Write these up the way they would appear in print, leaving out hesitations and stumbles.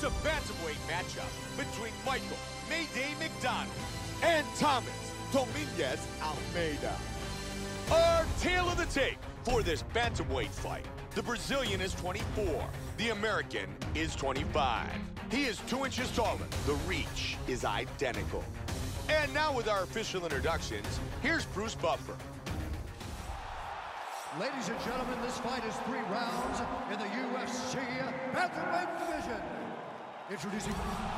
a bantamweight matchup between Michael Mayday McDonald and Thomas Dominguez Almeida. Our tale of the tape for this bantamweight fight. The Brazilian is 24. The American is 25. He is 2 inches taller. The reach is identical. And now with our official introductions, here's Bruce Buffer. Ladies and gentlemen, this fight is 3 rounds in the UFC Bantamweight division. Introducing...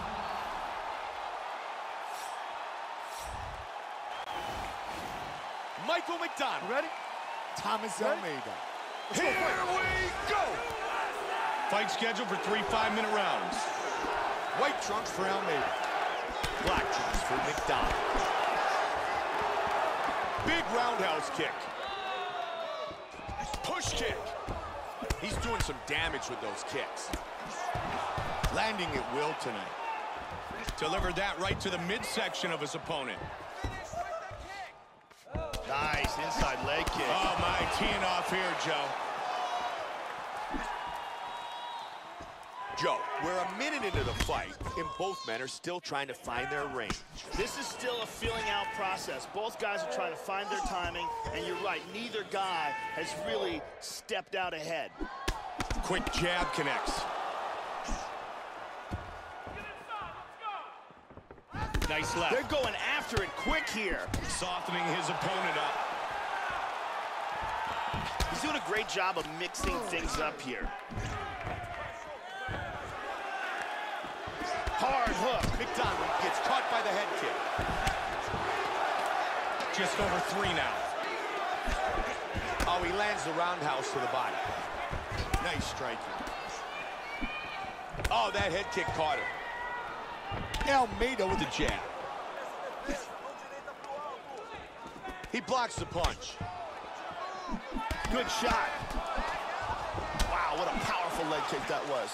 Michael McDonald. Ready? Thomas Ready? Almeida. Let's Here go, we go! Fight scheduled for 3 5-minute rounds. White trunks for Almeida. Black trunks for McDonald. Big roundhouse kick. Push kick. He's doing some damage with those kicks. Landing at will tonight. Delivered that right to the midsection of his opponent. Nice inside leg kick. Oh my, teeing off here, Joe. Joe, we're a minute into the fight, and both men are still trying to find their range. This is still a feeling out process. Both guys are trying to find their timing, and you're right, neither guy has really stepped out ahead. Quick jab connects. Nice left. They're going after it quick here. Softening his opponent up. He's doing a great job of mixing things up here. Hard hook. McDonald gets caught by the head kick. Just over 3 now. Oh, he lands the roundhouse to the body. Nice striking. Oh, that head kick caught him. Almeida with a jab. He blocks the punch. Good shot. Wow, what a powerful leg kick that was.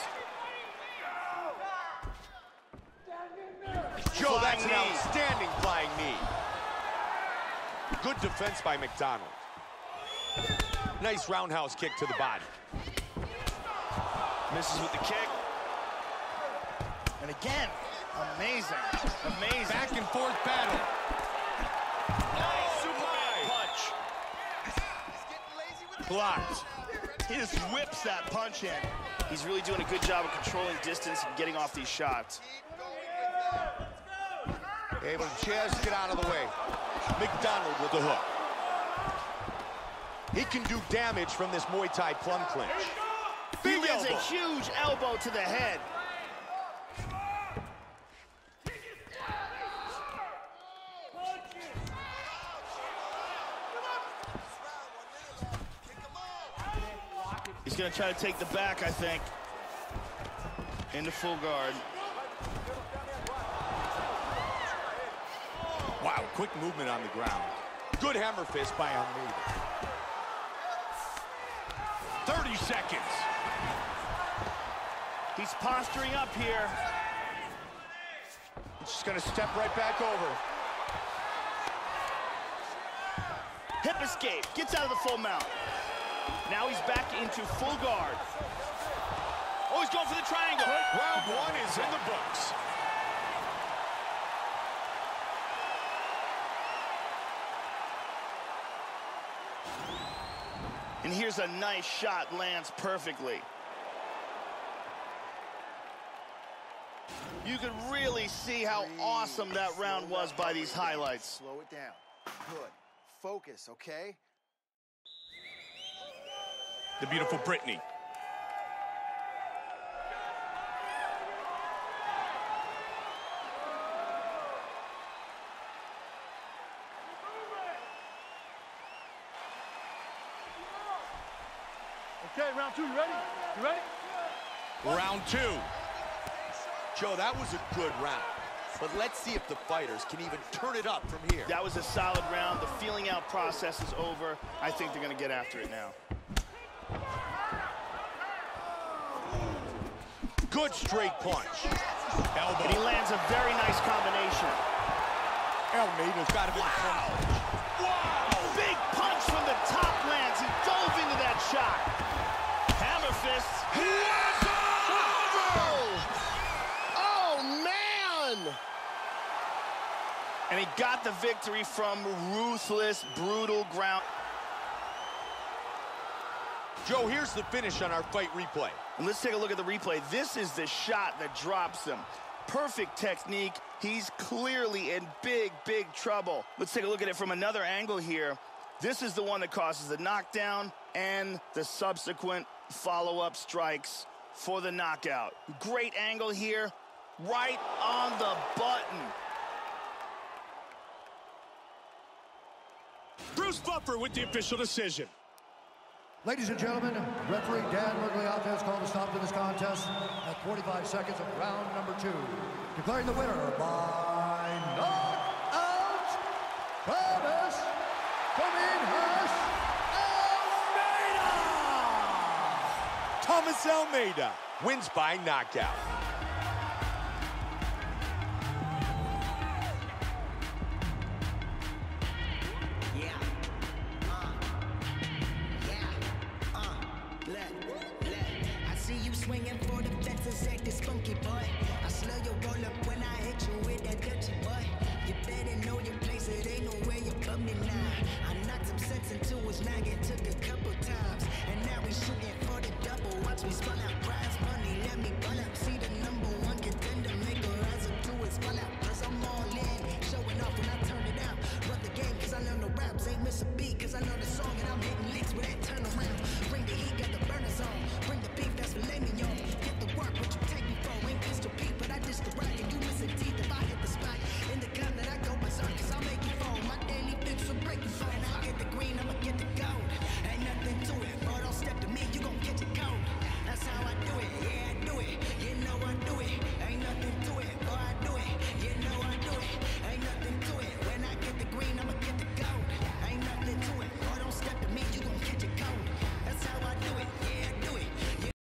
Joe, Flying that's an knee. outstanding flying knee. Good defense by McDonald. Nice roundhouse kick to the body. Misses with the kick. And again, amazing, amazing. Back and forth battle. Nice Superman punch. Blocked. He just whips that punch in. He's really doing a good job of controlling distance and getting off these shots. Able to just get out of the way. McDonald with the hook. He can do damage from this Muay Thai plum clinch. He Big lands elbow. a huge elbow to the head. He's going to try to take the back, I think. Into full guard. Wow, quick movement on the ground. Good hammer fist by Almeida. 30 seconds. He's posturing up here. He's just gonna step right back over. Hip escape. Gets out of the full mount. Now he's back into full guard. Oh, he's going for the triangle. Round 1 is in the books. And here's a nice shot, lands perfectly. You could really see how awesome that round was by these highlights. Slow it down. Good. Focus, okay? The beautiful Brittany. Okay, round 2, you ready? You ready? Round 2. Joe, that was a good round. But let's see if the fighters can even turn it up from here. That was a solid round. The feeling out process is over. I think they're going to get after it now. Good straight punch. Elbow. And he lands a very nice combination. Almeida's got him in front. Wow! Big punch from the top lands. He dove into that shot. Hammer fist. And he got the victory from ruthless, brutal ground. Joe, here's the finish on our fight replay. And let's take a look at the replay. This is the shot that drops him. Perfect technique. He's clearly in big, big trouble. Let's take a look at it from another angle here. This is the one that causes the knockdown and the subsequent follow-up strikes for the knockout. Great angle here, right on the button. Bruce Buffer with the official decision. Ladies and gentlemen, referee Dan Miragliotta has called a stop to this contest at 45 seconds of round number 2. Declaring the winner by knockout, Thomas Dominguez Almeida! Thomas Almeida wins by knockout. Swinging for the fences, act this funky boy. I slow your roll up when I hit you with that dirty boy. You better know your place, it ain't no way you put me now. I knocked some sense into his noggin, took a couple times. And now we shooting for the double. Watch me spun out prize money, let me ball out. See the #1 contender, make a rise up to his fall out. Cause I'm all in, showing off when I turn it out. Run the game cause I learn the raps, ain't miss a beat cause I know the song. And I'm hitting licks with that turnaround.